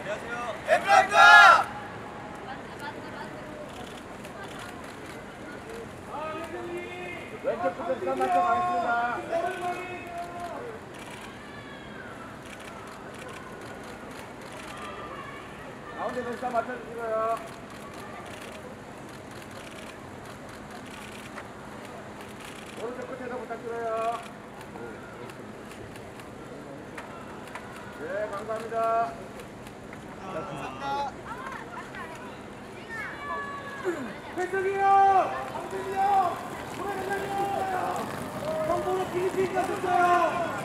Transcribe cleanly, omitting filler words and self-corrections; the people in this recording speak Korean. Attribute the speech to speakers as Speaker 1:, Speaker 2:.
Speaker 1: 엠플라입니다.
Speaker 2: 왼쪽부터 시간 맞춰 가겠습니다. 가운데도 시간 맞춰주시고요. 오른쪽 끝에서 부탁드려요. 네, 감사합니다. 회석이 형! 황준이 형! 노래 대장님! 정보로 기니피가 줬어요!